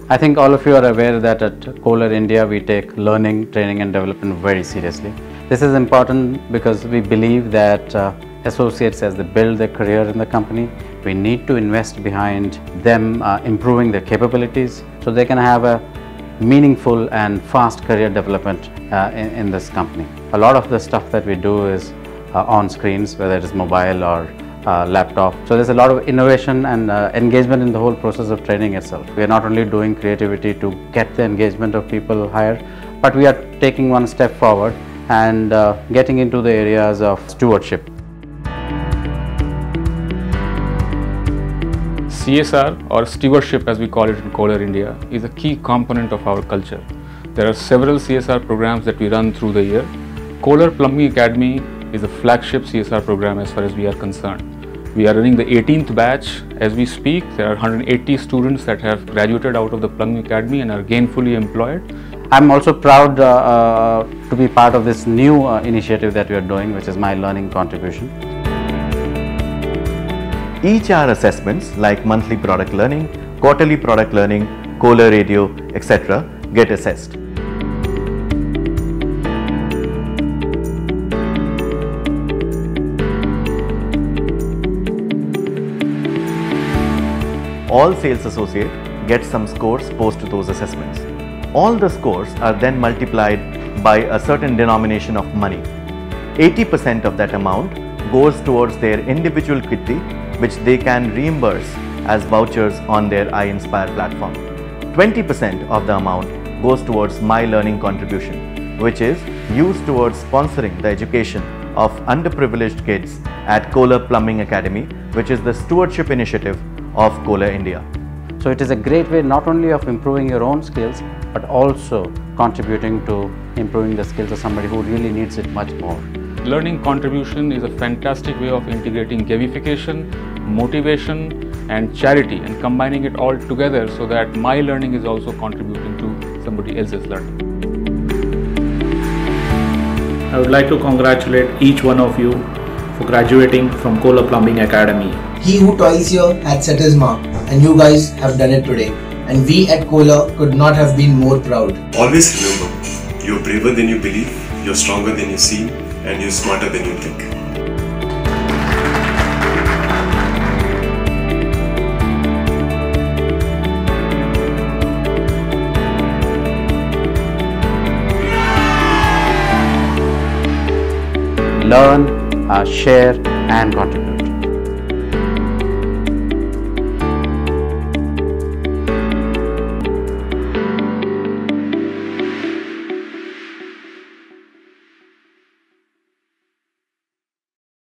I think all of you are aware that at Kohler India we take learning, training and development very seriously. This is important because we believe that associates, as they build their career in the company, we need to invest behind them improving their capabilities so they can have a meaningful and fast career development in this company. A lot of the stuff that we do is on screens, whether it is mobile or laptop. So there's a lot of innovation and engagement in the whole process of training itself. We are not only doing creativity to get the engagement of people higher, but we are taking one step forward and getting into the areas of stewardship. CSR, or stewardship as we call it in Kohler India, is a key component of our culture. There are several CSR programs that we run through the year. Kohler Plumbing Academy is a flagship CSR program as far as we are concerned. We are running the 18th batch as we speak. There are 180 students that have graduated out of the Plumbing Academy and are gainfully employed. I'm also proud to be part of this new initiative that we are doing, which is my learning contribution. Each hour assessments like monthly product learning, quarterly product learning, Kohler radio, etc. get assessed. All sales associate get some scores post to those assessments. All the scores are then multiplied by a certain denomination of money. 80% of that amount goes towards their individual kitty, which they can reimburse as vouchers on their iInspire platform. 20% of the amount goes towards my learning contribution, which is used towards sponsoring the education of underprivileged kids at Kohler Plumbing Academy, which is the stewardship initiative of Kohler India. So it is a great way not only of improving your own skills, but also contributing to improving the skills of somebody who really needs it much more. Learning contribution is a fantastic way of integrating gamification, motivation and charity and combining it all together so that my learning is also contributing to somebody else's learning. I would like to congratulate each one of you for graduating from Kohler Plumbing Academy. He who toils here had set his mark, and you guys have done it today. And we at Kohler could not have been more proud. Always remember, you're braver than you believe, you're stronger than you seem, and you're smarter than you think. Learn, share and contribute.